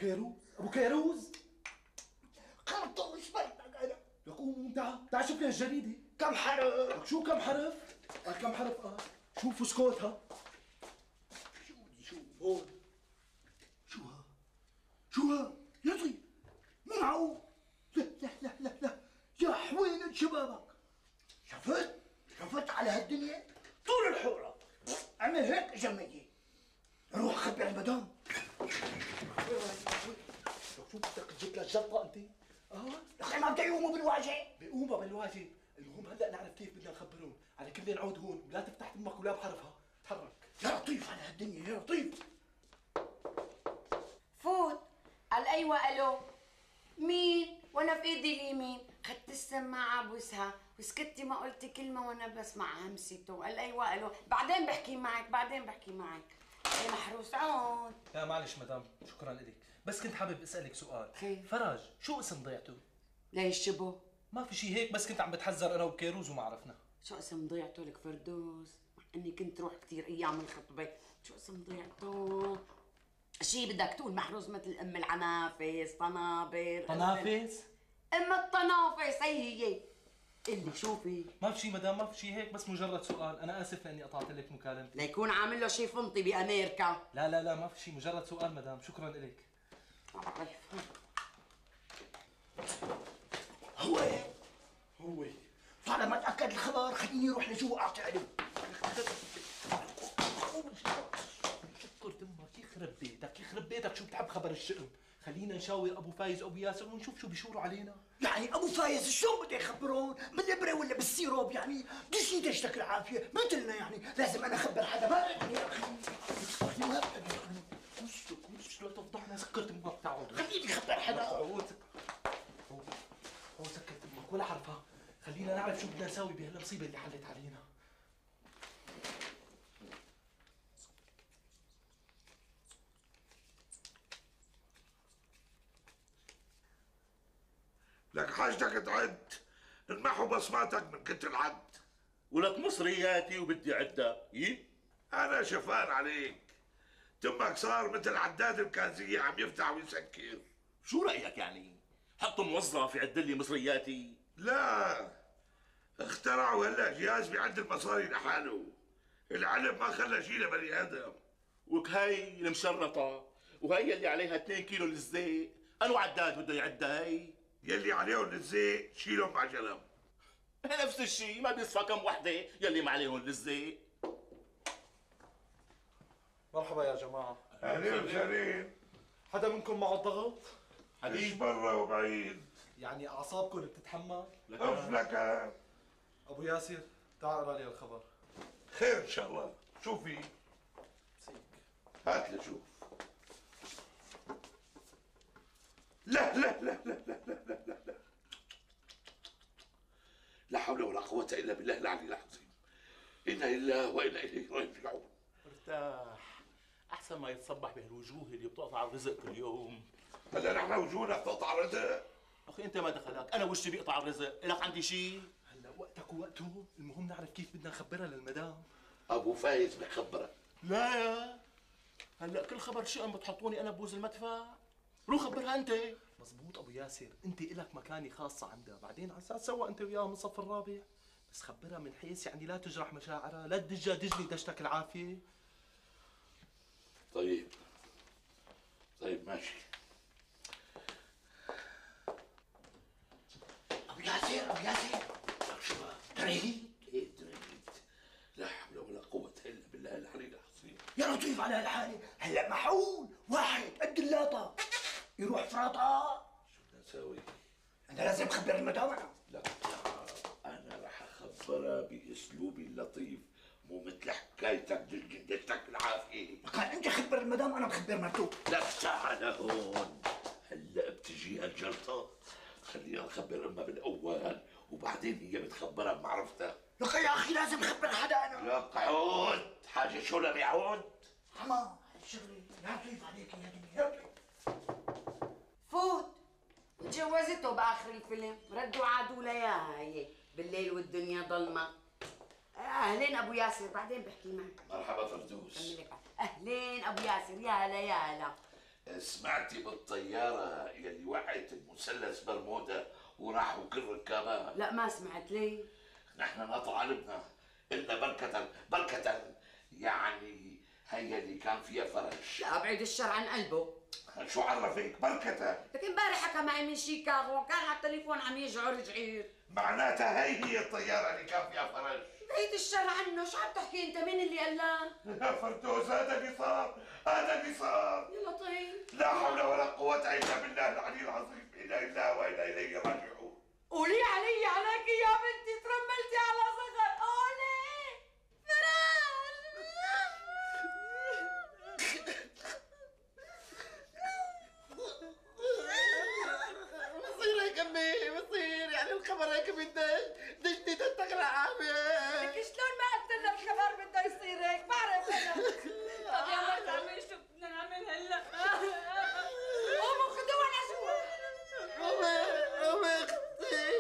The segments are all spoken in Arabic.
كيروز، ابو كيروز خرطوش بيتك انا. لك قوم تعال شوف لي الجريده. كم حرف؟ لك شو كم حرف؟ قال كم حرف قال؟ شوفوا سكوتها. شو بدي شوف هون؟ شو ها؟ يا طيب مو معقول. لا لا لا لا لا يا حوينة شبابك. شفت على هالدنيا طول الحورة. عمل هيك جمية. روح خبر المدام. شو بدك تجيب لها الجلطه انت؟ لك ما بدي يقوموا بالواجب. بيقوموا بالواجب، المهم هلا نعرف كيف بدنا نخبرهم، على كل نعود هون ولا تفتح امك ولا بحرفها، تحرك. يا لطيف على هالدنيا يا لطيف. فوت. قال ايوه الو. مين؟ وانا في ايدي اليمين، خدت السماعه بوسها وسكتي ما قلتي كلمه وانا بسمع همسته. قال ايوه الو، بعدين بحكي معك. يا محروس عود. لا معلش مدام، شكرا لك، بس كنت حابب اسالك سؤال. خير. فرج، شو اسم ضيعته؟ ليش شبه؟ ما في شيء هيك، بس كنت عم بتحذر انا وكيروز وما عرفنا. شو اسم ضيعته لك فردوس؟ مع اني كنت روح كثير ايام الخطبه. شو اسم ضيعته؟ شي بدك تقول محروس مثل ام العنافس، طنابر. طنافس؟ ام الطنافس هي. اللي شوفي. ما في شيء مدام، ما في شيء هيك، بس مجرد سؤال، انا اسف لاني قطعت لك مكالمتي. ليكون عامل له شي فنطي بامريكا. لا ما في شيء، مجرد سؤال مدام، شكرا لك. هو طالما تاكد الخبر خليني اروح لجوا اعطي عليه. شكرت امك، يخرب بيتك شو بتحب خبر الشئم. خلينا نشاور ابو فايز وابو ياسر ونشوف شو بيشوروا علينا. يعني ابو فايز شو بده يخبرون؟ بالابره ولا بالسيروب؟ يعني بديش يدشتك العافيه مثلنا، يعني لازم انا اخبر حدا. ما يعني يا اخي لا تفضحنا. سكرت امك، تعود خليني اخبر حدا. هو سكرت امك ولا حرفها. خلينا نعرف شو بدنا نساوي بهالمصيبه اللي حلت علينا. لك حاجتك تعد، انمحوا بصماتك من كتر العد. ولك مصرياتي وبدي عدها. انا شفان عليك، تمك صار مثل عداد الكازية عم يفتح ويسكر. شو رأيك يعني؟ حط موظف يعد لي مصرياتي؟ لا، اخترعوا هلا جهاز بيعد المصاري لحاله. العلم ما خلى شيء لبني ادم. وهي المشرطة وهي اللي عليها 2 كيلو الزيت، انو عداد بده يعدها هي؟ يلي عليهم الزيت شيلهم مع جنب. نفس الشيء، ما بيصفى كم وحدة يلي ما عليهم الزيت. مرحبا يا جماعه. اهلين وسهلين. حدا منكم معه الضغط؟ مش برا وبعيد. يعني اعصابكم بتتحمل؟ اف لك. ابو ياسر تعال اقرا لي الخبر. خير ان شاء الله. شو في؟ هات لشوف. لا لا لا لا لا لا لا لا لا لا حول ولا قوة إلا بالله العلي العظيم. إنا لله وإنا إليه راجعون. ارتاح، أحسن ما يتصبح بهالوجوه اللي بتقطع الرزق كل يوم. هلا نحن وجوهنا بتقطع رزق. أخي أنت ما دخلك، أنا وشي بيقطع الرزق، إلك عندي شيء؟ هلا وقتك ووقته، المهم نعرف كيف بدنا نخبرها للمدام. أبو فايز بخبرك. لا يا هلا كل خبر شئم بتحطوني أنا ببوز المدفع. روح خبرها أنت. مزبوط ابو ياسر، انت الك مكانه خاصه عندها، بعدين على اساس سوا انت وياها من الصف الرابع، بس خبرها من حيث يعني لا تجرح مشاعرها، لا تدجها دجلي دشتك العافيه. طيب ماشي. ابو ياسر شو تريد؟ ايه تريد؟ لا حول ولا قوة إلا بالله العلي العظيم. يا لطيف على هالحالة. هلا معقول واحد قد اللاطة يروح فراطة؟ شو بدنا نساوي؟ أنا لازم أخبر المدام. لا أنا رح أخبرها بأسلوبي اللطيف، مو مثل حكايتك دشتك العافية. كان أنت خبر المدام أنا بخبر مرته. لا تعال هون، هلا بتجيها الجلطة. خلينا نخبر امها بالاول وبعدين هي بتخبرها بمعرفتها. لك يا اخي لازم اخبر حدا انا. لك عود، حاجه شو لم يعود؟ حما هالشغله لا تضيف عليك يا دنيا لا تضيف. فوت. وتجوزته باخر الفيلم، ردوا عادوا لياها هي بالليل والدنيا ضلمه. اهلين ابو ياسر، بعدين بحكي معك. مرحبا فردوس. كمل لك. اهلين ابو ياسر، يا هلا يا هلا. سمعتي بالطيارة يلي وقعت بمثلث برمودا وراحوا كل ركابها؟ لا ما سمعت. ليه؟ نحن نطلع لبنا قلنا بركة يعني هي اللي كان فيها فرج. لا ابعد الشر عن قلبه. شو عرفك بركة؟ لكن امبارح حكى معي من شيكاغو، كان على التليفون عم يجعر جعير. معناتها هي الطيارة اللي كان فيها فرج. بعيد الشر عنه، شو عم تحكي انت؟ مين اللي قال لك؟ فردوس هذا اللي صار، هذا اللي صار. يا لطيف. لا حول ولا قوة إلا بالله العلي العظيم، إنا لله وإنا إليه راجعون. قولي علي عليك يا بنتي، ترملتي على صغر. قولي بصير هيك امي، بصير يعني الخبر هيك بدك دجني تتقلع عامل. لك شلون ما قلت لنا الخبر بده يصير هيك؟ بعرف انا. طب يا مرت عمي شو بدنا نعمل هلا؟ قوموا خذوها لجوا. قومي اختي.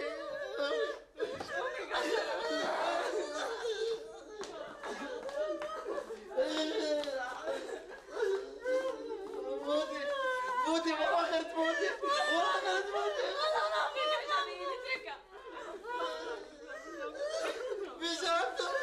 موتي والله اخرت موتي، والله اخرت موتي. بيجابته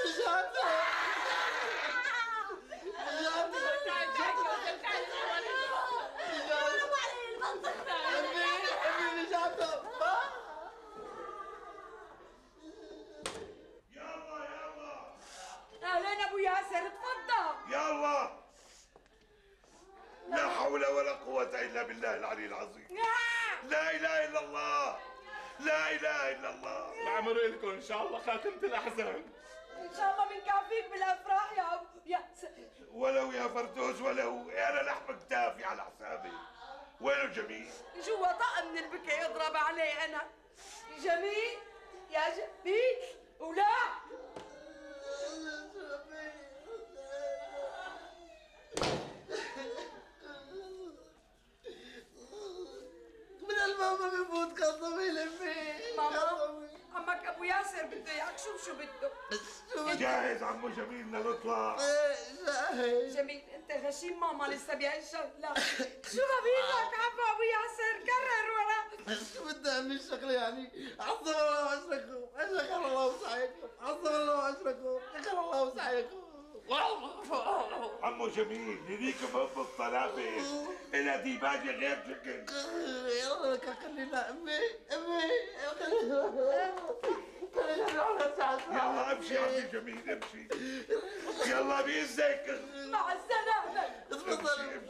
اهلين ابو ياسر، تفضل. يلا لا حول ولا قوة إلا بالله العلي العظيم. لا إله إلا الله، لا إله إلا الله. بعمر لكم ان شاء الله خاتمة الاحزان. ان شاء الله بنكافيك بالافراح يا ابو ياسر. ولو يا فردوس ولو، أنا لحم كتافي على حسابي. وينه جميل؟ جوا طقم من البكي اضرب عليه انا. جميل يا جميل ولا من الماما بفوت قصمي لامي. ماما عمك ابو ياسر بده اياك. شو بده؟ جاهز عمو جميل بدنا نطلع. جاهز. جميل انت غشيم، ماما لسه بهالشغله. شو ببينك عمو ابو ياسر؟ كرر ورا. شو بدي اعمل الشغله يعني؟ عظم الله واشركم، اشكر الله وسعيكم، عظم الله واشركم، اشكر الله وسعيكم. عمو جميل هذيك باب الطلابة إلها ديباجة غير شكل. يلا لك خلينا امي خلينا على ساعة. يلا امشي عمي جميل امشي. يلا بإذنك. مع السلامه. تفضل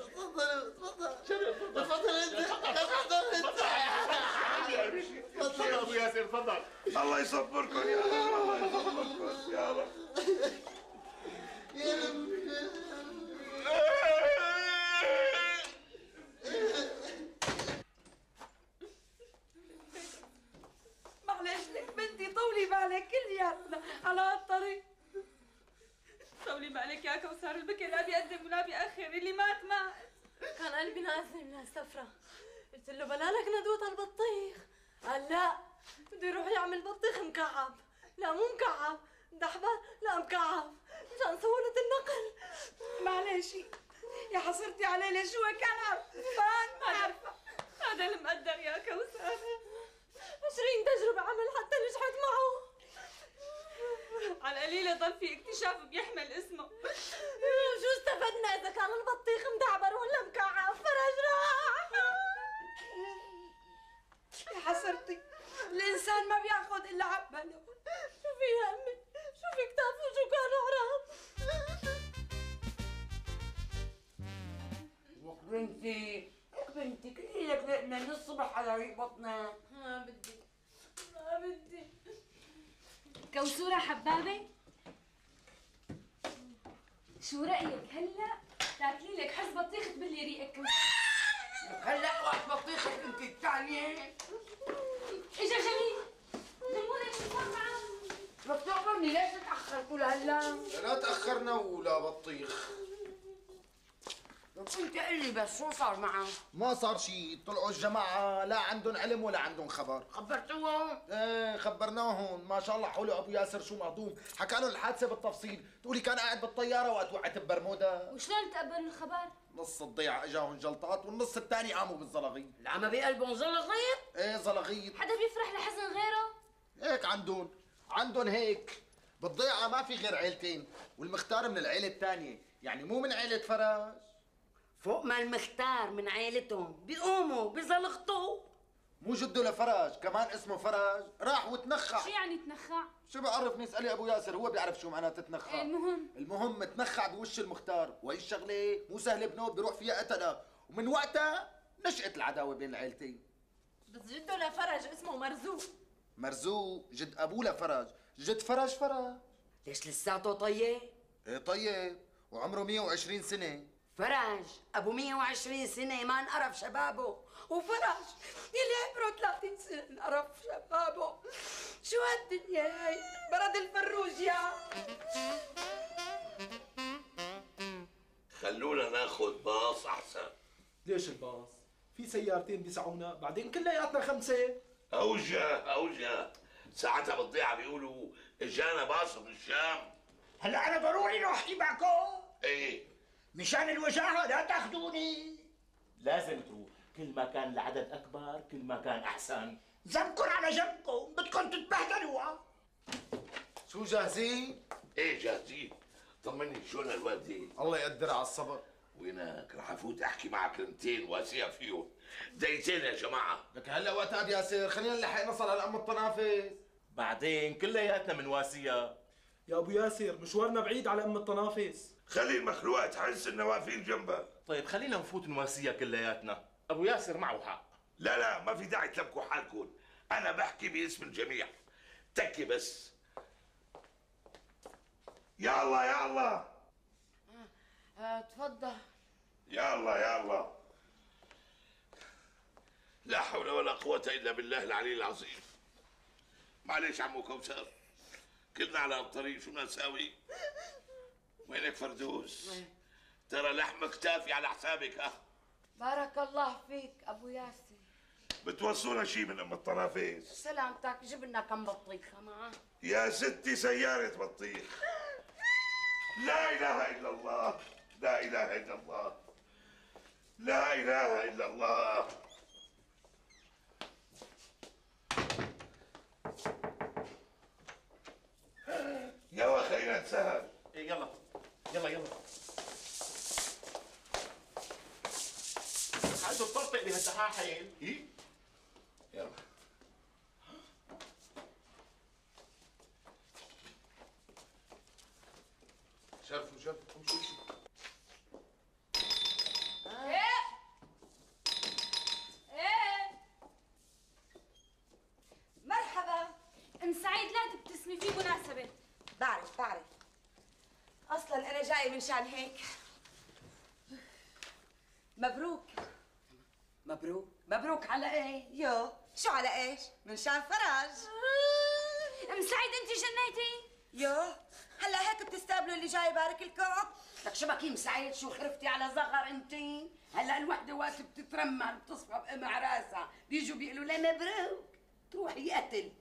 انت. تفضل ابو ياسر تفضل. الله يصبركم يا رب، الله يصبركم يا رب. معلش لك بنتي، طولي بالك كلياتنا على هالطريق. طولي بالك يا كوثر، البكي لا بيقدم ولا بيأخر، اللي مات. كان قلبي نازل من هالسفرة، قلت له بلالك ندوة البطيخ. قال لا، بده يروح يعمل بطيخ مكعب. لا مو مكعب، دحبة. لا مكعب مشان سهولة النقل. معلش يا حصرتي عليه، ليش هو كان عرفان؟ ما عارفه. هذا المقدر يا كوثر. 20 تجربة عمل حتى نجحت معه. على القليلة ضل في اكتشاف بيحمل اسمه. شو استفدنا إذا كان البطيخ مدعبر ولا مكعب؟ فرج راح. يا حصرتي، الإنسان ما بياخذ إلا عباله. شو في يا أمي؟ شو في كتاف وشو كانوا عراب؟ بنتي كليلك لقنا من الصبح على ريق بطنك. ما بدي. كوثورة حبابة، شو رأيك هلا تاكلي لك حز بطيخ تبلي ريقك؟ هلا وقت بطيخك انت الثانية. اجا جميل. لمونك شو صار معه؟ بدك تخبرني ليش تأخرتوا لهلا؟ لا تأخرنا ولا بطيخ. انت قل لي بس شو صار معه؟ ما صار شيء، طلعوا الجماعة لا عندهم علم ولا عندهم خبر. خبرتوهم؟ ايه خبرناهم ما شاء الله حولوا ابو ياسر شو مهضوم، حكى لهم الحادثه بالتفصيل، تقولي كان قاعد بالطياره وقت وقعت ببرمودا. وشلون تقبلوا الخبر؟ نص الضيعه اجاهم جلطات والنص الثاني قاموا بالزلغيط. العمى بقلبهم زلغيط؟ ايه زلغيط. حدا بيفرح لحزن غيره؟ هيك عندهم هيك. بالضيعه ما في غير عيلتين، والمختار من العيله الثانيه، يعني مو من عيله فراج. فوق ما المختار من عيلتهم بيقوموا بزلغطوا. مو جده لفرج كمان اسمه فرج، راح وتنخع. شو يعني تنخع؟ شو بعرفني، اسالي ابو ياسر هو بيعرف شو معناته تنخع. المهم تنخع بوش المختار، وهي الشغله مو سهله بنوب بيروح فيها قتله، ومن وقتها نشأت العداوه بين العيلتين. بس جده لفرج اسمه مرزوق. مرزوق جد ابوه لفرج، جد فرج. ليش لساته طيب؟ ايه طيب، وعمره 120 سنه. فرج ابو 120 سنه ما انقرف شبابه، وفرج يلي عمره 30 سنه انقرف شبابه. شو هالدنيا هاي؟ برد الفروج يا خلونا ناخذ باص احسن. ليش الباص؟ في سيارتين بيسعونا، بعدين كلياتنا 5. اوجه ساعتها بالضيعه بيقولوا اجانا باص من الشام. هلا انا ضروري روح احكي معكم ايه مشان الوجاهه، لا تاخذوني. لازم تروح، كل ما كان العدد اكبر كل ما كان احسن. ذنبكم على جنبكم، بدكم تتبهدلوا. شو جاهزين؟ ايه جاهزين. طمني شلون الوالدين؟ الله يقدر على الصبر. وينك؟ رح افوت احكي معك كلمتين واسيا فيهم. دقيقتين يا جماعه. لك هلا وقت ابي ياسر، خلينا نلحق نصل على ام الطنافس. بعدين كلياتنا من واسيا. يا ابو ياسر مشوارنا بعيد على ام الطنافس. خلي المخلوقه تحس انها واقفين جنبها. طيب خلينا نفوت نواسيا كلياتنا. ابو ياسر معه حق. لا ما في داعي تلبكوا حالكم، انا بحكي باسم الجميع. تكي بس. يا الله تفضل. يا الله لا حول ولا قوة إلا بالله العلي العظيم. معلش عمو كوثر، كلنا على الطريق، شو بدنا نساوي؟ وينك فردوس؟ ترى لحمك تافي على حسابك. بارك الله فيك ابو ياسر. بتوصونا شي من ام الطرافيس؟ سلامتك، جيب لنا كم بطيخه معه. يا ستي سيارة بطيخ. لا إله إلا الله، لا إله إلا الله، لا إله إلا الله. يلا خلينا نسهل. إيه يلا. عنده الطرطق بهالدحاحين. إيه؟ يلا. شرفوا امشوا. مرحبا. ام سعيد لا تبتسمي، في مناسبة. بعرف اصلا انا جاي من شان هيك. مبروك على ايه؟ شو على ايش؟ من شان فرج. ام سعيد انت جنيتي. هلا هيك بتستقبلوا اللي جاي يبارك لكم؟ لك شو بكي ام سعيد، شو خرفتي على زغر انت؟ هلا الوحده وقت بتترمل بتصفى بقمع راسها بيجوا بيقولوا لها مبروك تروحي قتل.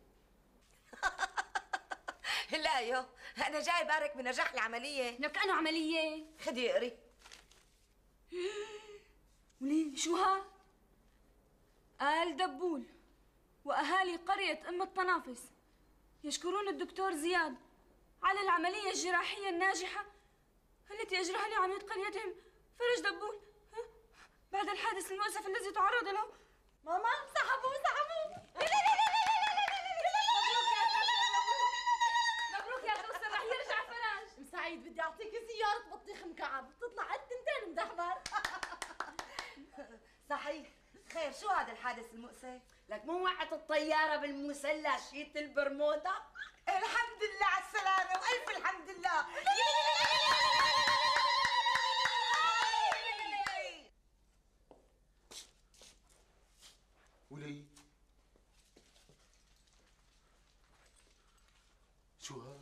لا انا جاي بارك بنجاح العمليه. لك انو عمليه؟ خدي اقري. وليه شو ها؟ آل دبول وأهالي قرية أم الطنافس يشكرون الدكتور زياد على العملية الجراحية الناجحة التي أجراها لعميد قريتهم فرج دبول بعد الحادث المؤسف الذي تعرض له. ماما سحبوا مبروك يا كوثر، رح يرجع فرج. ام سعيد بدي اعطيكي سيارة بطيخ مكعب بتطلع قد تنتين مدحبر. صحيح، خير شو هذا الحادث المؤسف؟ لك مو وقعت الطيارة بالمسلى شيت البرمودا؟ الحمد لله على السلامة والف الحمد لله. ولي شو ها؟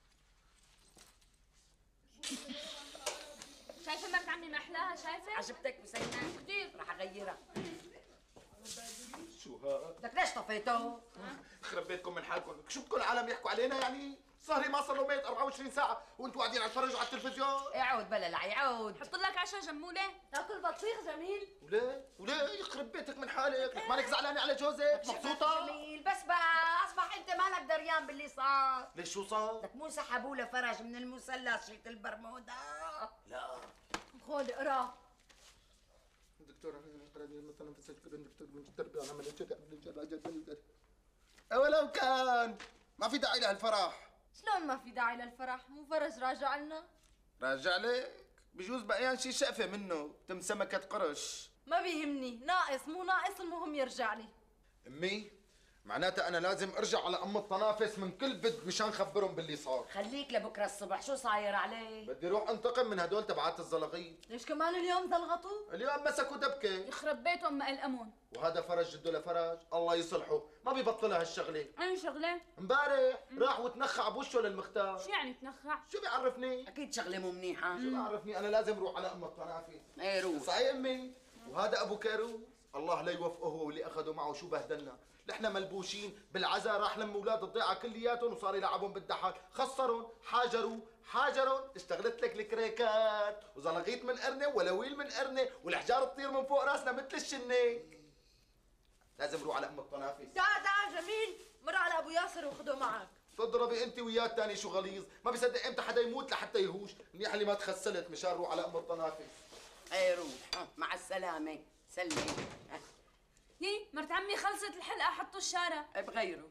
شايفة مرت عمي محلاها؟ شايفة؟ عجبتك بسيناء؟ كثير. رح اغيرها. شو ها؟ لك ليش طفيته؟ يخرب بيتكم من حالكم، شو بدكم العالم يحكوا علينا يعني؟ صهري ما صار له ميت 24 ساعة وانتوا قاعدين عم تفرجوا على التلفزيون. اعود بلا يعود. حط لك عشاء جمولة. تاكل بطيخ جميل. وليه يخرب بيتك من حالك؟ لك مالك زعلانة على جوزك؟ مبسوطة؟ جميل بس بقى اصبح انت مالك دريان باللي صار. ليش شو صار؟ لك مو سحبوا له فرج من المثلث شيت البرمودا؟ لا خذ اقرا. دكتور مثلا في دكتور من التربية انا من ولو كان ما في داعي لهالفرح. شلون ما في داعي للفرح؟ مو فرج راجع لنا؟ راجع لك؟ بجوز بقيان شي شقفة منه تم سمكة قرش. ما بيهمني، ناقص مو ناقص، المهم يرجع لي. امي معناتها انا لازم ارجع على ام الطنافس من كل بد مشان خبرهم باللي صار. خليك لبكره الصبح، شو صاير عليه؟ بدي روح انتقم من هدول تبعات الزلغيط. ليش كمان اليوم زلغطوا؟ اليوم مسكوا دبكة. يخرب بيته ام الامون. وهذا فرج جده لفرج الله يصلحه ما بيبطلها هالشغله. أي شغلة؟ امبارح راح وتنخع بوشه للمختار. شو يعني تنخع؟ شو بيعرفني؟ اكيد شغله مو منيحه. شو بيعرفني؟ انا لازم اروح على ام الطنافس. ايه روح. صحيح امي. وهذا ابو كيروز الله لا يوفقه هو واللي اخذوا معه شو بهدلنا. نحن ملبوشين بالعزاء راح لم اولاد الضيعه كلياتهم وصار يلعبهم بالدحل، خسرهم، حاجرهم، اشتغلت لك الكريكات وزلغيت من قرنه ولويل من قرنه والحجار تطير من فوق راسنا مثل الشنه. لازم نروح على ام الطنافس. تعال جميل، مر على ابو ياسر وخده معك. تضربي انت وياه الثاني شو غليظ، ما بيصدق امتى حدا يموت لحتى يهوش، منيح اللي ما تخسلت مشان نروح على ام الطنافس. ايه روح، مع السلامه، سلم. يي مرت عمي خلصت الحلقة، حطوا الشارع. بغيره.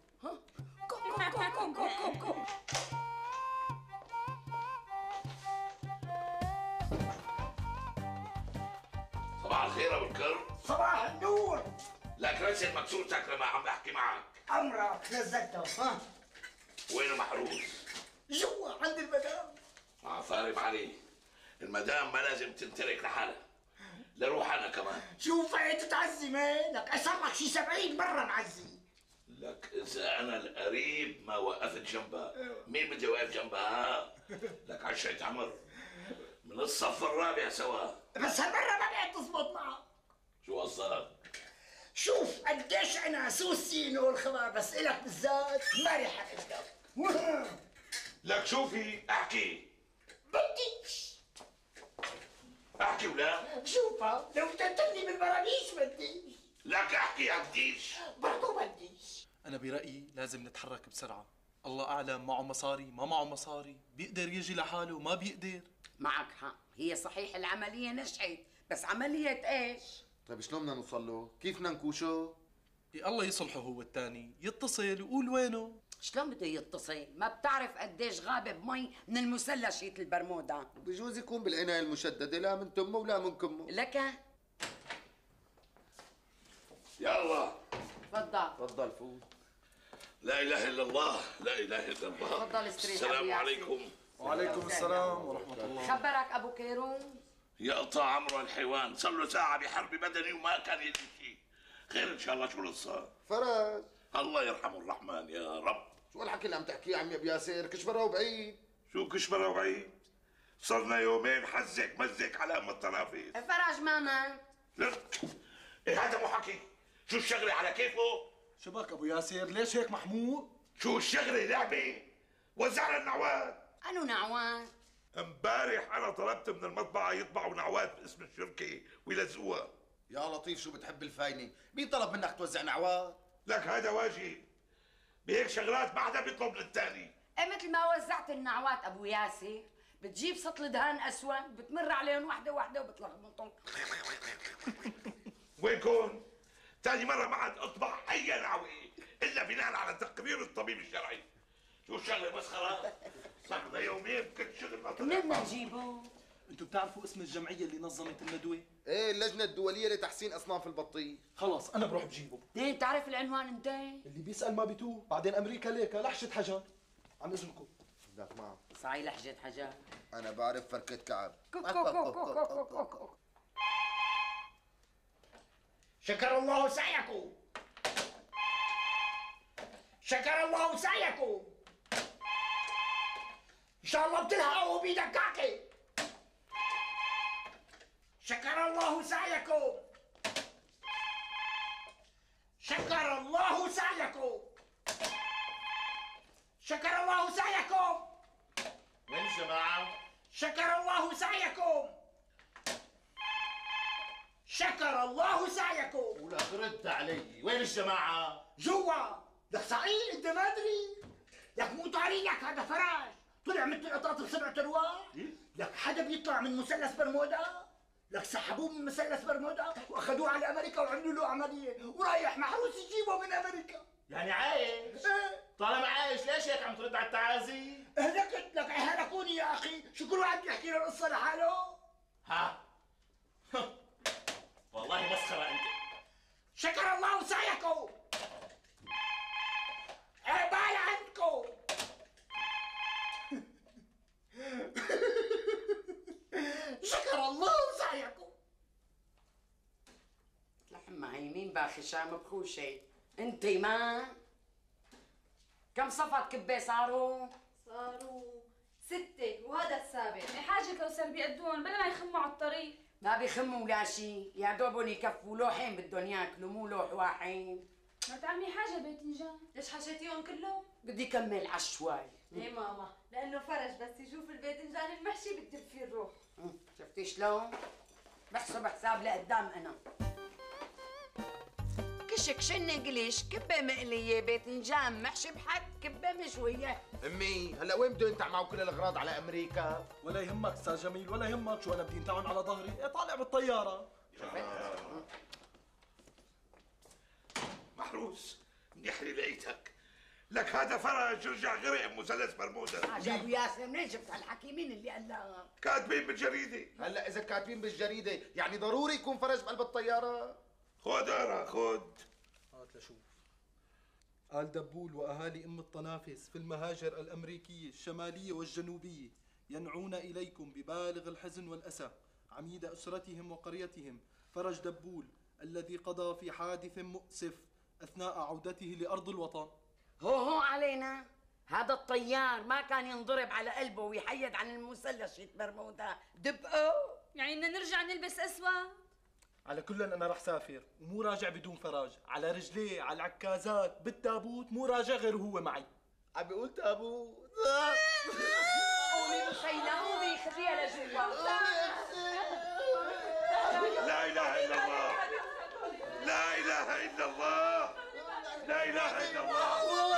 صباح الخير ابو الكرم. صباح النور. لك راسي مكسورتك لما عم بحكي معك. امرك نزلته. ها وينه محروس؟ جوا عند المدام. فارم علي. المدام ما لازم تنترك لحالها، لروح انا كمان. شوف تعزي مالك، صار لك شي 70 مرة معزي. لك اذا انا القريب ما وقفت جنبها، مين بدي واقف جنبها؟ لك عشيت عمر من الصف الرابع سوا. بس هالمرة ما بقيت تزبط معك. شو قصدك؟ شوف قديش انا سوسين والخبر، بس الك بالذات ما رح اقدر. لك شوفي احكي. بديش. احكي ولا؟ شوفها لو تقتلني بالبراميش بديش. لك احكي يا بديش. برضو بديش. أنا برأيي لازم نتحرك بسرعة. الله أعلم معه مصاري ما معه مصاري، بيقدر يجي لحاله ما بيقدر. معك حق، هي صحيح العملية نجحت، بس عملية ايش؟ طيب شلون بدنا نوصل له؟ كيف بدنا نكوشه؟ الله يصلحه هو الثاني، يتصل ويقول وينه. شلون بده يتصل؟ ما بتعرف قديش غابة بمي من المثلث شيت البرمودا. بجوز يكون بالعناية المشددة، لا من تمه ولا من كمه. لك يلا تفضل. تفضل فوت. لا اله الا الله، لا اله الا الله. تفضل استريح. السلام عليكم. وعليكم السلام ورحمة الله. خبرك ابو كيروز؟ يقطع عمره الحيوان، صار له ساعة بحرب بدني وما كان يدري شيء. خير ان شاء الله. شو اللي صار؟ فرج الله يرحمه الرحمن يا رب. شو هالحكي اللي عم تحكيه عمي ابو ياسر؟ كشبره وبعيد. شو كشبره وبعيد؟ صرنا يومين حزك مزك على ام الطنافس. فرج ما مات. لك إيه هذا مو حكي؟ شو الشغله على كيفه؟ شبك أبو ياسر ليش هيك محمود؟ شو الشغله لعبه؟ وزعنا النعوات. أنو نعوان؟ امبارح انا طلبت من المطبعه يطبعوا نعوات باسم الشركه ويلزقوها. يا لطيف شو بتحب الفاينة؟ مين طلب منك توزع نعوات؟ لك هذا واجب. بهيك شغلات ما حدا بيطلب للثاني. إيه مثل ما وزعت النعوات أبو ياسر، بتجيب سطل دهان أسود بتمر عليهم وحدة وحدة وبتلخبطهم. وينكم؟ ثاني مرة ما عاد اطبع أي نعوة إلا بناء على تقرير الطبيب الشرعي. شو الشغلة مسخرة؟ صار يومين كل شغل ما منين بدنا نجيبه؟ انتوا بتعرفوا اسم الجمعية اللي نظمت الندوة؟ ايه اللجنة الدولية لتحسين أصناف البطيخ. خلاص أنا بروح بجيبه. ليه بتعرف العنوان أنت؟ اللي بيسأل ما بيتوه، بعدين أمريكا ليكا لحشة حجر. عن إذنكم. بدك معه. صحيح لحجة حجر. أنا بعرف فركة كعب. شكر الله سعيكم. شكر الله سعيكم. إن شاء الله بتلحقوا بيدك كعكة. شكر الله سعيكم. شكر الله سعيكم. شكر الله سعيكم. وين الجماعة؟ شكر الله سعيكم. شكر الله سعيكم. ولا ترد علي، وين الجماعة؟ جوا. لك صحيح انت ما ادري؟ لك مو طاري لك هذا فرج طلع مثل قطاط بسبع ارواح. لك حدا بيطلع من مثلث برمودا؟ لك سحبوه من مثلث برمودا واخذوه على امريكا وعملوا له عمليه ورايح محروس يجيبه من امريكا. يعني عايش؟ طالما عايش ليش هيك عم ترد على التعازي؟ اهلكت لك اهلكوني يا اخي، شو كل واحد بيحكي له القصه لحاله؟ ها والله مسخرة انت. شكر الله سعيكم. عقبال عندكم. شكر الله سعيكم. لحم عينين باخي شام بخوشي. انت ما كم صفت كبه صاروا؟ صاروا 6 وهذا السابع. حاجة كوثر بيقدون بلا ما يخموا على الطريق. ما بيخموا ولا شي، يا دوبهم يكفوا لوحين بدهم ياكلوا مو لوح واحد. ما تعملي حاجة باذنجان. ليش حشيتيهم كلهم؟ بدي كمل عشوائي. ايه ماما، لانه فرج بس يشوف الباذنجان المحشي بتدب فيه الروح. شفتي شلون؟ بحسب حساب لقدام انا. كشك شنقليش كبه مقليه باذنجان محشي بحد كبه مشويه. امي هلا وين بده ينتع كل الاغراض على امريكا؟ ولا يهمك استاذ جميل، ولا يهمك. شو انا بدي انتعن على ظهري؟ طالع بالطياره. محروس منيح لي لقيتك. لك هذا فرج رجع غرق بمثلث برمودا. حاجة ابو ياسر منين جبت هالحكي؟ مين اللي قال لك؟ كاتبين بالجريده. هلا اذا كاتبين بالجريده يعني ضروري يكون فرج بقلب الطياره؟ خد اقرا خد. هات لشوف. آل دبول وأهالي أم الطنافس في المهاجر الأمريكية الشمالية والجنوبية ينعون إليكم ببالغ الحزن والأسى عميد أسرتهم وقريتهم فرج دبول الذي قضى في حادث مؤسف أثناء عودته لأرض الوطن. هو علينا هذا الطيار ما كان ينضرب على قلبه ويحيد عن المثلث شيت برمودا دبقه. يعني بدنا نرجع نلبس اسود؟ على كل أنا رح سافر ومو راجع بدون فراج، على رجليه على العكازات بالتابوت، مو راجع غير هو معي. عم بيقول تابوت. قومي بسيلة قومي خليها لجوا. لا اله الا الله. لا اله الا الله. لا اله الا الله.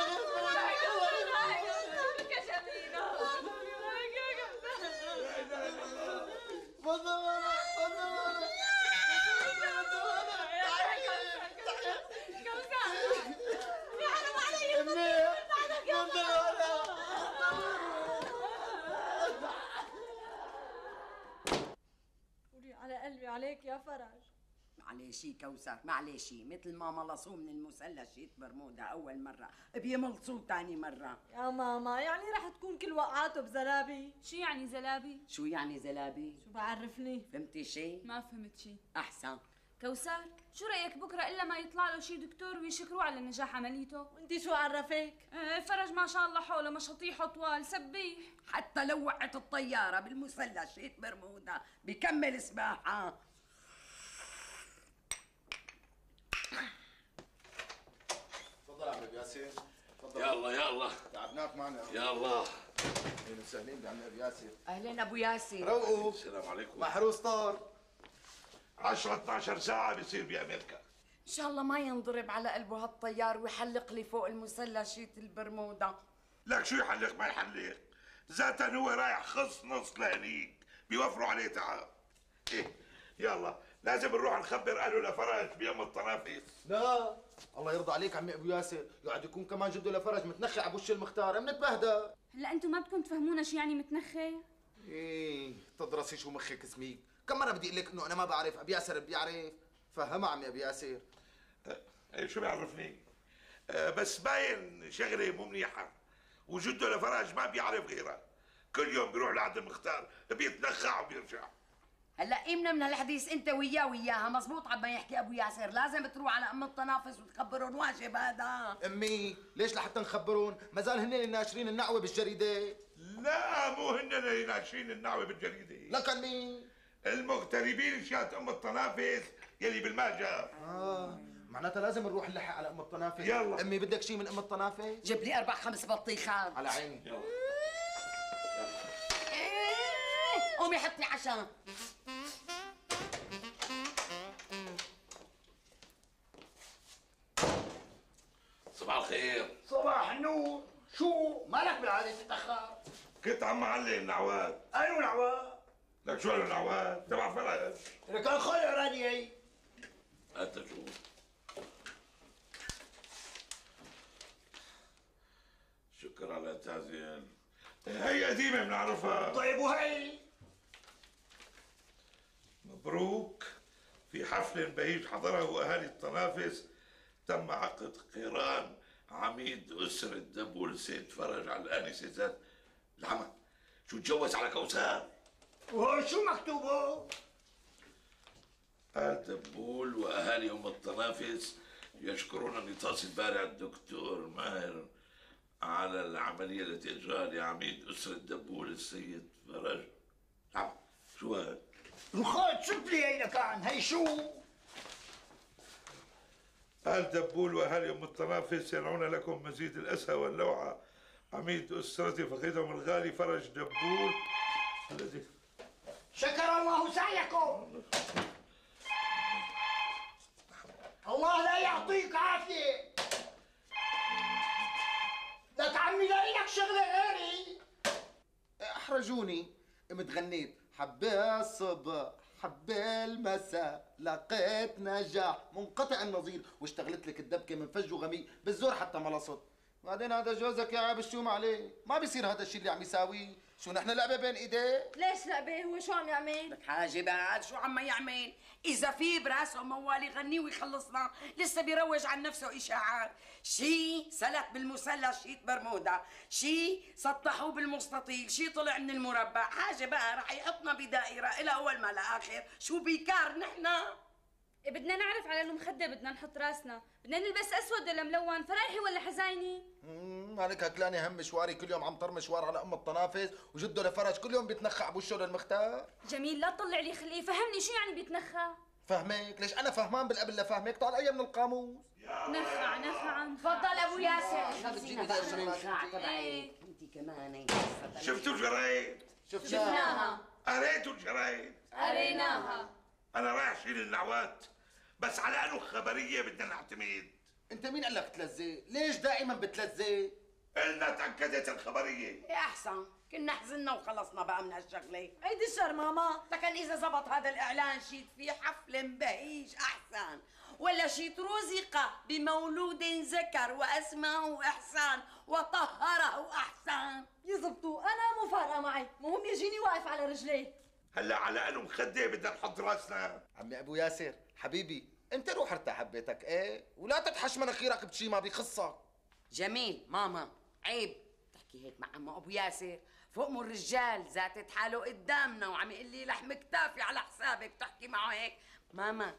قولي على قلبي عليك يا فرج. معليشي كوثر معليشي، مثل ما ملصوه من المثلث شيت برمودا اول مره بيملصوه ثاني مره. يا ماما يعني رح تكون كل وقعاته بزلابي؟ شو يعني زلابي؟ شو يعني زلابي؟ شو بعرفني؟ فهمتي شيء؟ ما فهمت شي. احسن. كوثر شو رايك بكره الا ما يطلع له شي دكتور ويشكروه على نجاح عمليته؟ وانتي شو عرفك؟ فرج ما شاء الله حوله مشاطيح طوال سبيح. حتى لو وقعت الطياره بالمثلث شيت برمودا بكمل سباحه. تفضل عم ابي ياسر. تفضل. يلا يلا تعبناك معنا. يلا. اهلا وسهلين بعم ابي ياسر. اهلين ابو ياسر. روقوا. السلام عليكم. محروس طار. 10 12 ساعة بيصير بأمريكا. ان شاء الله ما ينضرب على قلبه هالطيار ويحلق لي فوق المثلث شيت البرمودا. لك شو يحلق ما يحلق؟ ذاتا هو رايح خص نص لهنيك بيوفروا عليه تعب. ايه يلا لازم نروح نخبر اهله لفرج بيوم الطنافس. لا الله يرضى عليك عمي ابو ياسر، يقعد يكون كمان جده لفرج متنخي على بوش المختار، منتبهدى. هلا انتم ما بدكم تفهمونا شو يعني متنخي؟ ايه تدرسي شو مخك سميك، كم مره بدي اقول لك انه انا ما بعرف، ابي ياسر بيعرف، فهمها عمي ابي ياسر. ايه شو بيعرفني؟ بس باين شغله مو منيحه، وجده لفرج ما بيعرف غيرها، كل يوم بيروح لعند المختار بيتنخع وبيرجع. هلا امنا من هالحديث انت وياه وياها مزبوط عم يحكي ابو ياسر، لازم تروح على ام التنافس وتخبرهم واجب هذا. امي ليش لحتى نخبرون؟ ما زال هن اللي ناشرين النعوه بالجريده. لا مو هن اللي ناشرين النعوه بالجريده. لكن مين؟ المغتربين شات ام التنافس يلي بالماجر. معناتها لازم نروح نلحق على ام الطنافس. يلا. امي بدك شيء من ام الطنافس؟ جيب لي 4-5 بطيخات. على عيني. يلا. قومي حطي عشاء. صباح الخير. صباح النور. شو مالك بالعاده تتاخر؟ كنت عم معلم نعواد. ايوه نعواد. لك شو النعواد؟ تبع فرج. لك الخير راني. انت شو؟ شكرا على التعزيل. هي قديمة بنعرفها. طيب وهي؟ مبروك. في حفل بهيج حضره أهالي الطنافس تم عقد قيران عميد أسرة دبول سيد فرج على الآنسة ذات العمى. شو تجوز على كوثر؟ وهون شو مكتوبه؟ آل دبول وأهالي أم الطنافس يشكرون نطاس البارع الدكتور ماهر على العملية التي أجراها لعميد أسرة دبول السيد فرج. نعم شو هاد؟ رخاط شوف لي هي لكان هي شو؟ آل دبول وأهالي أم الطنافس ينعون لكم مزيد الأسى واللوعة عميد أسرة فقيدهم الغالي فرج دبول الذي شكر الله سعيكم. الله لا يعطيك عافية. لك عمي لاقي لك شغلة غيري. احرجوني. قمت غنيت حبة الصبح حبة المساء لقيت نجاح منقطع النظير واشتغلت لك الدبكة من فج وغميق بالزور حتى ما لصت. بعدين هذا جوزك يا عاب الشوم عليه. ما بيصير هذا الشيء اللي عم يساويه. شو نحن لعبة بين ايديه؟ ليش لعبة؟ هو شو عم يعمل؟ لك حاجة بعد شو عم يعمل؟ إذا في براسه موال يغني ويخلصنا، لسه بيروج عن نفسه إشاعات، شي سلت بالمثلث شيت برمودا، شي سطحوه بالمستطيل، شي طلع من المربع، حاجة بقى رح يحطنا بدائرة إلى أول ما لآخر، شو بيكار نحن؟ إيه بدنا نعرف على المخدة بدنا نحط راسنا، بدنا نلبس أسود ولا ملون، فرايحي ولا حزيني؟ مالك هكلاني هم مشواري كل يوم عم طر مشوار على ام الطنافس وجده لفرج كل يوم بيتنخع بوشه للمختار. جميل لا تطلع لي خلقي، فهمني شو يعني بيتنخى؟ فهمك؟ ليش انا فهمان بالقبل لفهمك؟ طالع اي من القاموس. نخع تفضل أبو ياسر. بتجيني ذا الشغلات. تبعي أنت كمان. شفتوا الجرايد؟ شفناها قريتوا الجرايد؟ قريناها. أنا رايح شيل النعوات بس على أنه خبرية بدنا نعتمد. انت مين قال لك تلزق؟ ليش دائما بتلزق؟ قلنا تأكدت الخبرية. يا أحسن كنا حزنا وخلصنا بقى من هالشغلة. عيد الشر ماما. لكن إذا زبط هذا الإعلان شيت في حفل بهيج أحسن، ولا شيت رزق بمولود ذكر وأسماه إحسان وطهره أحسان. يزبطوا، أنا مو فارقة معي، المهم يجيني واقف على رجليه. هلا على أنه مخدة بدنا نحط راسنا. عمي ابو ياسر حبيبي انت روح ارتاح ببيتك ايه ولا تتحش مناخيرك بشي ما بيخصك. جميل ماما عيب تحكي هيك مع عمو أبو ياسر، فوق من الرجال ذاتت حاله قدامنا وعم يقول لي لحم كتافي على حسابك تحكي معه هيك. ماما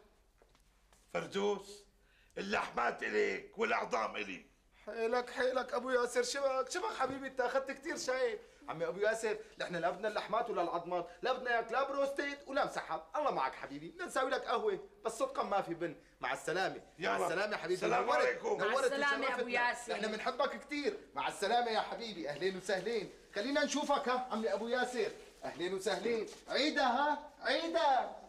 فردوس اللحمات إليك والأعظام إلي. حيلك ابو ياسر شبك حبيبي انت اخذت كثير شايب. عمي ابو ياسر نحن لا بدنا اللحمات ولا العظمات، لا بدنا اياك لا بروستيت ولا مسحب، الله معك حبيبي، بدنا نساوي لك قهوه بس صدقا ما في بن. مع السلامه. يلا. مع السلامه حبيبي. السلام عليكم. مع السلامة أبو ياسر. نحن بنحبك كثير. مع السلامه يا حبيبي. اهلين وسهلين. خلينا نشوفك ها عمي ابو ياسر. اهلين وسهلين. عيدها ها عيدها.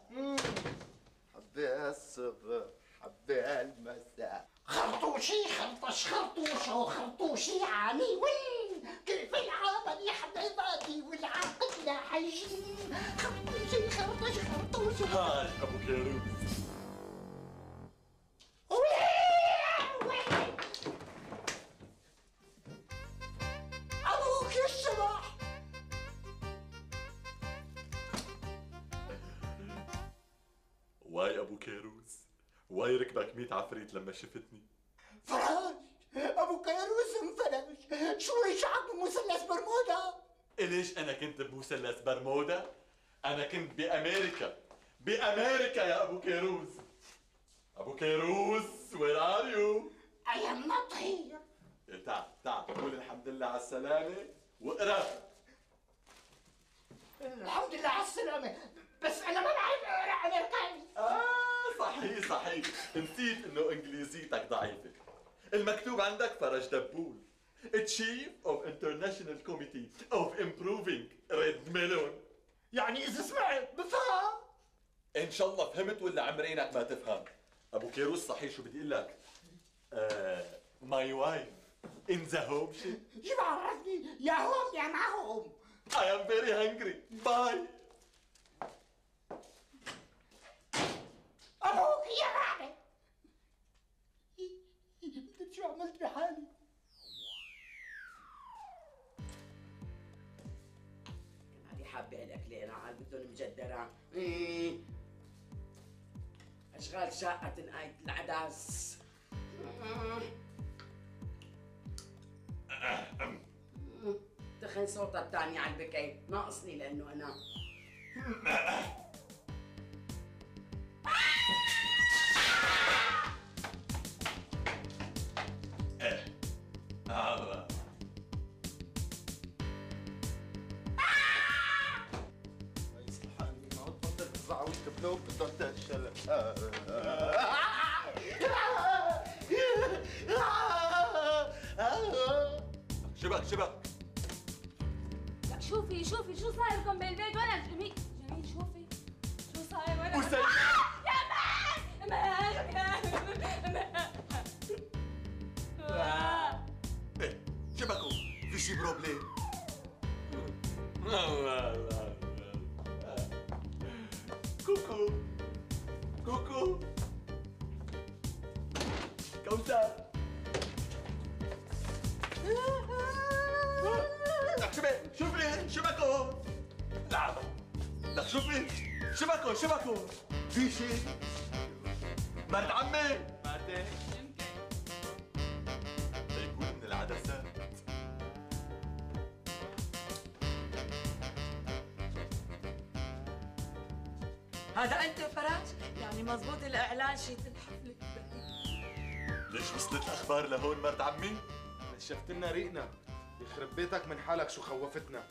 حبة الصبح حبة المساء. خرطوشي خرطش خرطوشة خرطوشي عالي وين كيف العمل يا حبيباتي والعقد لا حيجين خرطوشي خرطش خرطوشة. هاي ابو كيروس. ابوك الصبح. واي ابو كيروس، واي ركبك 100 عفريت لما شفتني. فرج ابو كيروس انفرج. شو رجعك بمثلث برمودا؟ ليش انا كنت بمثلث برمودا؟ انا كنت بامريكا. بامريكا يا ابو كيروس. ابو كيروس وير ار يو؟ I am not here. تعال قول الحمد لله على السلامة واقرا. الحمد لله على السلامة، بس أنا ما بعرف أقرأ أمريكاني. صح صحيح نسيت انه انجليزيتك ضعيفة. المكتوب عندك فرج دبول Chief of International Committee of Improving Red Melon. يعني اذا سمعت بفهم. ان شاء الله فهمت ولا عمرينك ما تفهم. ابو كيروس صحيح شو بدي اقول لك؟ My wife in the home ship. شو بعرفني يا هون يا معهم. I am very hungry. Bye. ابوك يا معي. انت شو عملت بحالي؟ هذه حابة لك ليلة عاد بدهم مجدرة. أشغال شاقة آية العدس. دخن صوتها الثاني على البكي، ناقصني لأنه أنا. شبك لا شوفي شو صاير لكم بالبيت ولا جميل شوفي شو صاير ولا يا شبكوا في شي بروبليم. كوكو كوثر لك شوفي شبكوا. لا لك شوفي شبكوا في شي. مرت عمي مرتي ليكون من العدسات. هذا انت فرج؟ يعني مزبوط الاعلان شيت الحفله. ليش وصلت الاخبار لهون مرت عمي؟ نشفت لنا ريقنا. يخرب بيتك من حالك شو خوفتنا.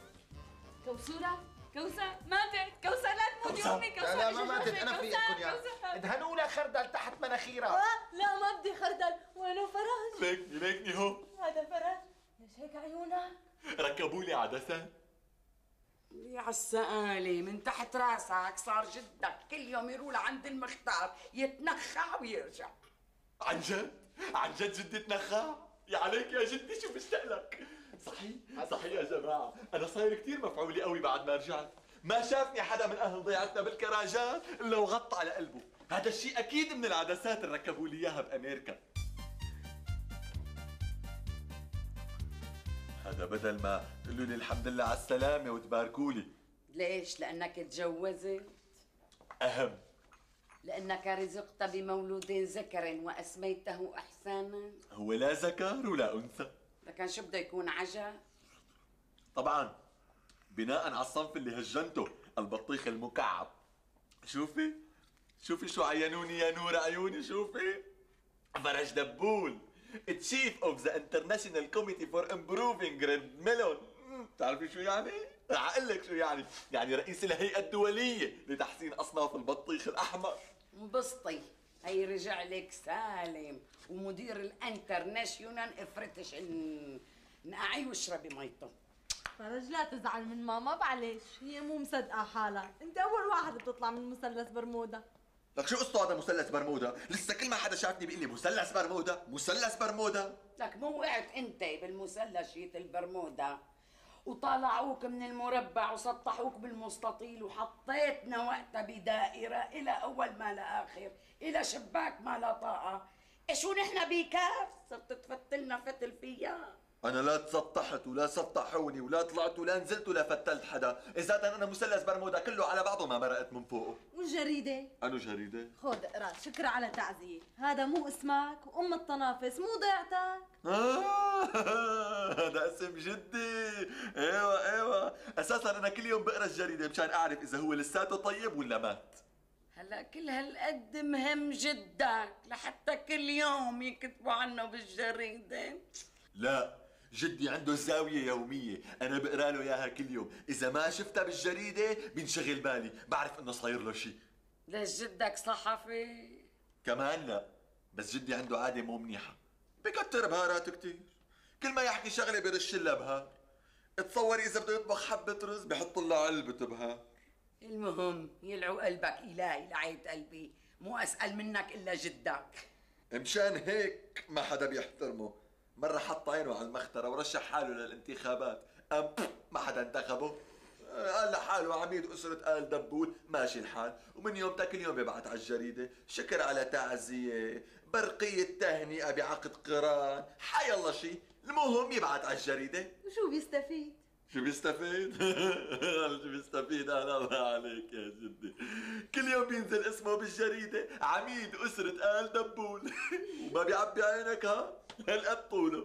كوثر ماتت. كوثر لا تموتي امي. كوثر لا ما ماتت. انا في اكل يا ادهنوا لها خردل تحت مناخيرها. لا ما بدي خردل. وينه فرج؟ ليكني هو. هذا فرج. ليش هيك عيونك؟ ركبوا لي عدسات. يا عالسقالي من تحت راسك صار جدك كل يوم يروح لعند المختار يتنخع ويرجع. عن جد جدي تنخع. يا عليك يا جدي شو مشتاق لك. صحيح يا جماعة، أنا صاير كثير مفعولي قوي بعد ما رجعت. ما شافني حدا من أهل ضيعتنا بالكراجات إلا وغطى على قلبه. هذا الشيء أكيد من العدسات اللي ركبوا لي إياها بأمريكا. هذا بدل ما تقولوا لي الحمد لله على السلامة وتباركوا لي. ليش؟ لأنك تجوزت؟ أهم لأنك رزقت بمولود ذكر وأسميته إحسانا. هو لا ذكر ولا أنثى. لكن شو بده يكون عجب؟ طبعا بناء على الصنف اللي هجنته، البطيخ المكعب. شوفي شو عينوني يا نور عيوني. شوفي فرج دبول Chief of the International Committee for Improving Red Melon. بتعرفي شو يعني؟ رح اقول لك شو يعني. يعني رئيس الهيئة الدولية لتحسين أصناف البطيخ الأحمر. انبسطي، هي رجع لك سالم ومدير الانترناشيونال افرتش نقعي واشربي ميته. فرج لا تزعل من ماما معلش، هي مو مصدقة حالها، انت أول واحد بتطلع من مثلث برمودا. لك شو قصته هذا مثلث برمودا؟ لسه كل ما حدا شافني بيقول لي مثلث برمودا. لك مو وقعت انت بالمثلث شيت البرمودا وطلعوك من المربع وسطحوك بالمستطيل وحطيتنا وقتها بدائرة إلى أول ما لآخر، إلى شباك ما لا طاقة. إيش ونحن بكاس صرت تفتلنا فتل فيها. أنا لا تسطحت ولا سطحوني ولا طلعت ولا نزلت ولا فتلت حدا، إذا أنا مثلث برمودا كله على بعضه ما مرقت من فوقه. والجريدة؟ أنو جريدة؟ خود اقرا، شكرا على تعزية، هذا مو اسمك وأم التنافس مو ضيعتك. هذا اسم جدي. ايوه اساسا انا كل يوم بقرا الجريده مشان اعرف اذا هو لساته طيب ولا مات. هلا كل هالقد مهم جدك لحتى كل يوم يكتبوا عنه بالجريده؟ لا، جدي عنده زاوية يومية، أنا بقرا له إياها كل يوم، إذا ما شفتها بالجريدة بنشغل بالي، بعرف إنه صاير له شيء. ليش جدك صحفي؟ كمان لا، بس جدي عنده عادة مو منيحة، بكتر بهارات كتير، كل ما يحكي شغلة بيرش لها بهار. تصوري إذا بده يطبخ حبة رز بحط لها علبة بهار. المهم يلعو قلبك إلهي لعيت قلبي، مو أسأل منك إلا جدك. مشان هيك ما حدا بيحترمه. مرة حط عينه على المخترة ورشح حاله للانتخابات، ما حدا انتخبه. قال لحاله عميد أسرة آل دبول ماشي الحال، ومن يوم كل يوم بيبعت على الجريدة شكر على تعزية، برقية تهنئة بعقد قران، حي الله شيء، المهم يبعت على الجريدة. وشو بيستفيد؟ شو بيستفيد؟ شو بيستفيد؟ أهلا الله عليك يا جدي، كل يوم بينزل اسمه بالجريدة عميد أسرة آل دبول وما بيعبي عينك ها؟ هالقد طوله.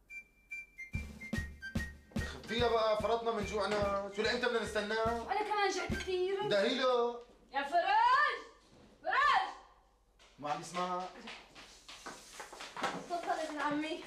فيها بقى فرطنا من جوعنا، شو لإمتى بدنا نستناه؟ أنا كمان جعت كثير. دهيله يا فراج فراج، ما عم يسمع. تفضل ابن عمي.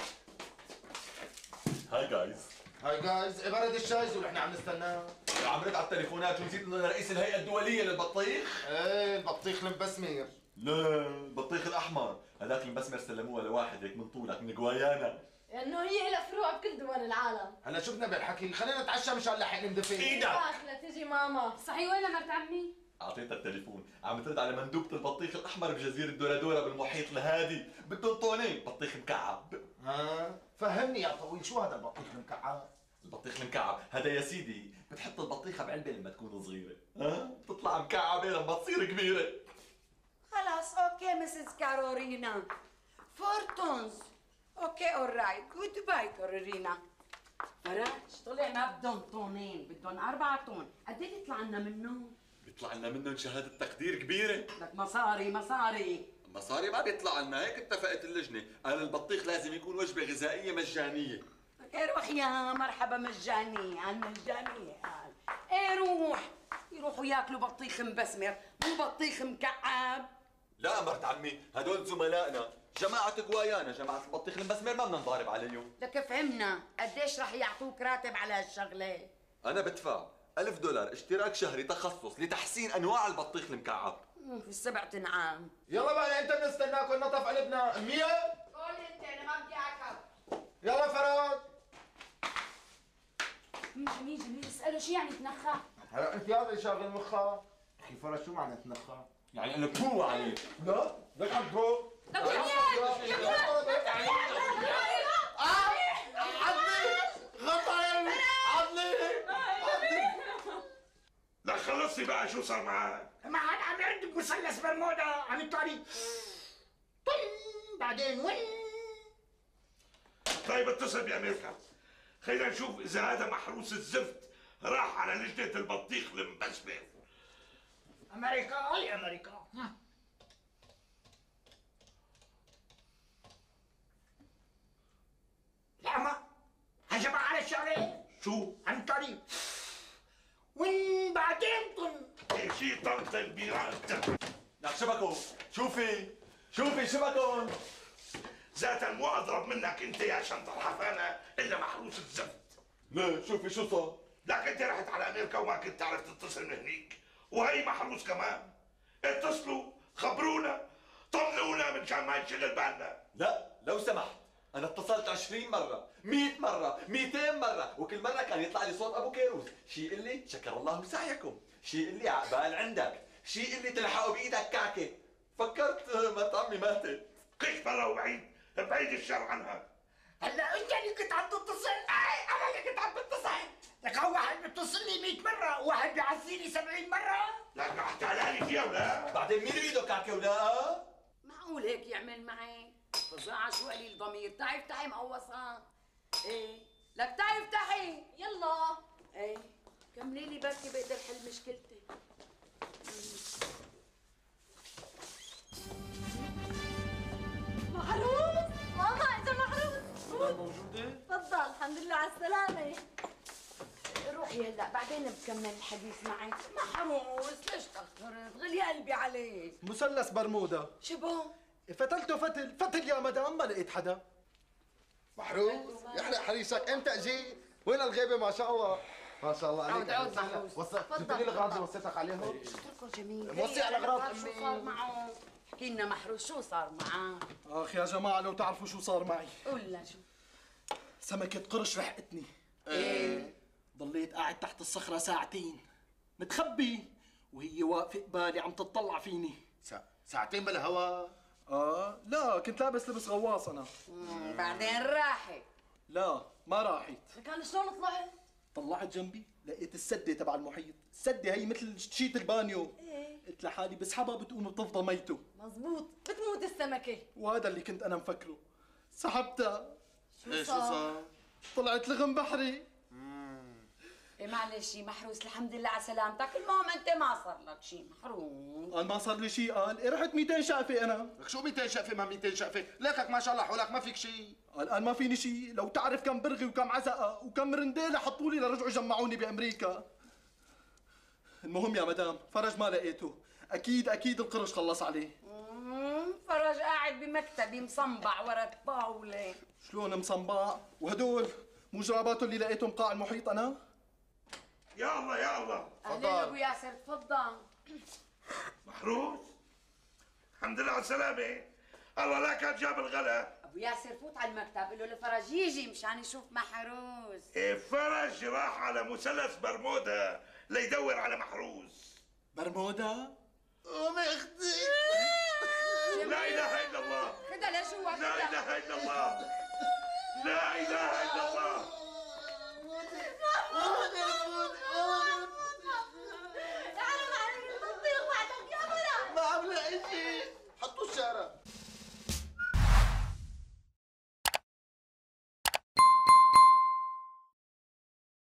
هاي جايز. هاي جايز، برد الشاي ونحن عم نستناه. عم رد على التليفونات ونسيت انه انا رئيس الهيئة الدولية للبطيخ؟ ايه البطيخ المبسمر. لا، البطيخ الأحمر، هذاك المبسمر سلموها لواحد هيك من طولك من جوايانا. لانه هي لها فروع بكل دول العالم. هلا شو بدنا بالحكي؟ خلينا نتعشى مشان نلحق ندفن. ايدك داخله تجي ماما. صحيح وين مرت عمي؟ اعطيتها التليفون، عم ترد على مندوبة البطيخ الأحمر بجزيرة دورادورا بالمحيط الهادي، بدهم طونين بطيخ مكعب. ها فهمني يا طويل، شو هذا البطيخ المكعب؟ البطيخ المكعب هذا يا سيدي بتحط البطيخة بعلبة لما تكون صغيرة، ها؟ بتطلع مكعبة لما تصير كبيرة. خلاص اوكي مسز كارولينا، فورتونز اوكي اورايت جود باي كارولينا. فراج طلع ما بدهم طونين، بدهم 4 طون، قد ايه بيطلع لنا منهم؟ بيطلع لنا منهم شهادة تقدير كبيرة. لك مصاري مصاري. مصاري ما بيطلع لنا، هيك اتفقت اللجنة، قال البطيخ لازم يكون وجبة غذائية مجانية. اوكي روح يا مرحبا مجانية، عن مجانية قال. ايه روح، يروحوا ياكلوا بطيخ مبسمر مو بطيخ مكعب. لا مرت عمي، هدول زملائنا، جماعة قوايانا، جماعة البطيخ المبسمر ما بدنا نضارب عليهم. لك فهمنا، قديش رح يعطوك راتب على هالشغلة؟ أنا بدفع $1000 اشتراك شهري تخصص لتحسين أنواع البطيخ المكعب. في 7 أنعام. يلا بقى لإمتى بنستناكم نطف قلبنا؟ 100؟ قول انت انا ما بدي اعكر. يلا فراد. جميل اسأله شو يعني تنخى؟ هلا انت هذا اللي شاغل مخها. اخي فراد شو معنى تنخى؟ يعني أنا بو عليك. لا لك عم تقول. طب جميل عضني غطايا عضني. لا خلصتي بقى، شو صار معك؟ ما عاد عم يرد بمثلث برمودا عم يطاري بعدين وين. طيب اتصل بأمريكا، خلينا نشوف إذا هذا محروس الزفت راح على لجنة البطيخ المبسمر. امريكا اي امريكا. لا ما هجم على الشغله. شو؟ عم يطاري وين بعدين طن. شي طنط البيران. لك شبكون، شوفي شبكون. ذاتا مو اضرب منك انت يا شنطة الحفانة الا محروس الزفت. ليه شوفي شو صار؟ لك انت رحت على امريكا وما كنت تعرف تتصل من هنيك، وهي محروس كمان. اتصلوا خبرونا طمنونا من شان ما ينشغل بالنا. لا لو سمحت، أنا اتصلت 20 مرة، 100 مرة، 200 مرة، وكل مرة كان يطلع لي صوت أبو كيروز، شي يقول لي شكر الله سعيكم، شي يقول لي عقبال عندك، شي يقول لي تلحقوا بإيدك كعكة. فكرت مرت عمي ماتت. كيف برا وبعيد، بعيد الشر عنها. هلا انت اللي كنت عم تتصل. اي انا اللي كنت عم بتصل. لك هو واحد بيتصل لي 100 مرة وواحد بيعزيني 70 مرة. لك رح تعلاني فيها ولا؟ بعدين مين بإيده كعكة ولا؟ معقول هيك يعمل معي؟ فظاعة شو قليل ضمير، تعي افتحي مقوصة. ايه لك تعي افتحي. يلا. ايه كملي لي بركي بقدر حل مشكلتي. محروس ماما اجا محروس. موجودة؟ تفضل الحمد لله على السلامة. روحي هلا بعدين بكمل الحديث معك. محروس ليش تأخرت؟ غلي قلبي عليك. مثلث برمودا. شبو؟ فتلته فتل يا مدام، ما لقيت حدا. محروس يحرق حريصك، امتى اجيت؟ وين الغيبه ما شاء الله؟ ما شاء الله عليك. عود محروس. جبت لي الاغراض اللي وصيتك عليهم. اتركه جميل. موصي على الاغراض شو صار معه؟ احكي لنا محروس شو صار معه؟ اخ يا جماعه لو تعرفوا شو صار معي. قول لنا شو. سمكة قرش لحقتني. ايه؟ ضليت قاعد تحت الصخرة ساعتين متخبي وهي واقفة قبالي عم تطلع فيني. ساعتين بالهواء؟ لا كنت لابس لبس غواص انا. بعدين راحت. لا ما راحت. كان شلون طلعت؟ طلعت جنبي لقيت السدة تبع المحيط، السدة هي مثل شيت البانيو. ايه قلت لحالي بسحبها بتقوم بتفضى ميته. مزبوط بتموت السمكة. وهذا اللي كنت انا مفكره. سحبتها. شو صار؟ طلعت لغم بحري. إيه معلش محروس الحمد لله على سلامتك، المهم انت ما صار لك شيء محروس. قال ما صار لي شيء، قال إيه رحت 200 شقفة انا. لك شو 200 شقفة ما 200 شقفة؟ ليكك ما شاء الله حولك ما فيك شيء. قال ما فيني شيء، لو تعرف كم برغي وكم عزقة وكم رنديلة حطوا لي لرجعوا يجمعوني بامريكا. المهم يا مدام فرج ما لقيته، اكيد القرش خلص عليه. فرج قاعد بمكتبي مصنبع ورا الطاولة. شلون مصنبع؟ وهدول مو جراباته اللي لقيتهم قاع المحيط انا؟ يا الله يا الله. اهلين ابو ياسر تفضل. محروس الحمد لله على السلامة. الله لا كان جاب الغلا. ابو ياسر فوت على المكتب قول له لفرج يجي مشان يشوف محروس. فرج راح على مثلث برمودا ليدور على محروس. برمودا؟ أمي اختي. لا اله الا الله. خدها لجوا. لا اله الا الله. لا اله الا الله.